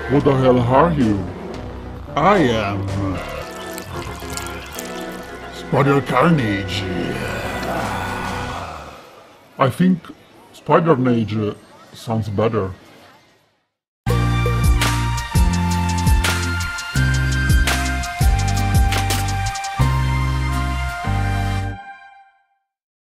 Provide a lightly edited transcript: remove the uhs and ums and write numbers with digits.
What the hell are you? I am Spider-Carnage. I think Spider-Carnage sounds better.